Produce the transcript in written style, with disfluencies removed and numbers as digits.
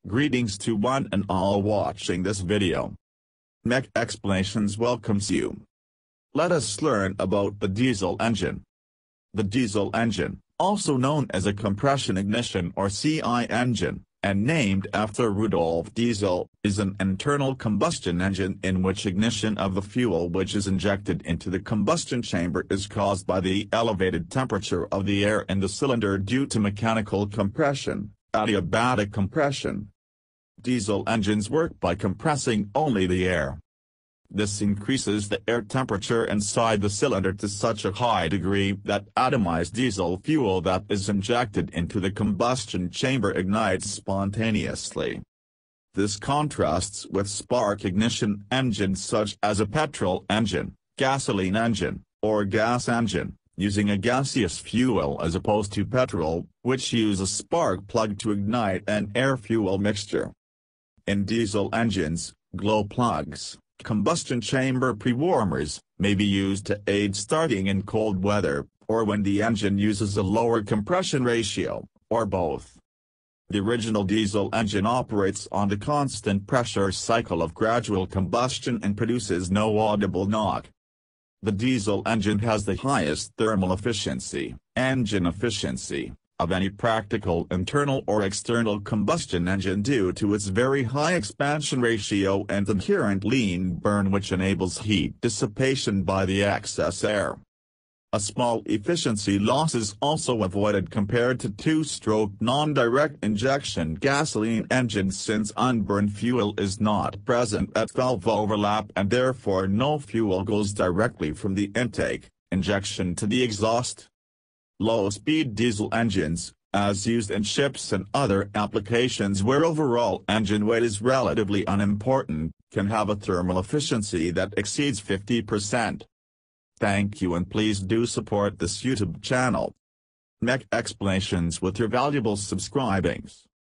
Greetings to one and all watching this video. Mech Explanations welcomes you. Let us learn about the diesel engine. The diesel engine, also known as a compression ignition or CI engine, and named after Rudolf Diesel, is an internal combustion engine in which ignition of the fuel which is injected into the combustion chamber is caused by the elevated temperature of the air in the cylinder due to mechanical compression, adiabatic compression. Diesel engines work by compressing only the air. This increases the air temperature inside the cylinder to such a high degree that atomized diesel fuel that is injected into the combustion chamber ignites spontaneously. This contrasts with spark ignition engines such as a petrol engine, gasoline engine, or gas engine, using a gaseous fuel as opposed to petrol, which use a spark plug to ignite an air-fuel mixture. In diesel engines, glow plugs, combustion chamber prewarmers, may be used to aid starting in cold weather, or when the engine uses a lower compression ratio, or both. The original diesel engine operates on the constant pressure cycle of gradual combustion and produces no audible knock. The diesel engine has the highest thermal efficiency, engine efficiency, of any practical internal or external combustion engine due to its very high expansion ratio and inherent lean burn which enables heat dissipation by the excess air. A small efficiency loss is also avoided compared to two-stroke non-direct injection gasoline engines since unburned fuel is not present at valve overlap and therefore no fuel goes directly from the intake, injection to the exhaust. Low-speed diesel engines, as used in ships and other applications where overall engine weight is relatively unimportant, can have a thermal efficiency that exceeds 50%. Thank you and please do support this YouTube channel. Mech Explanations with your valuable subscribings.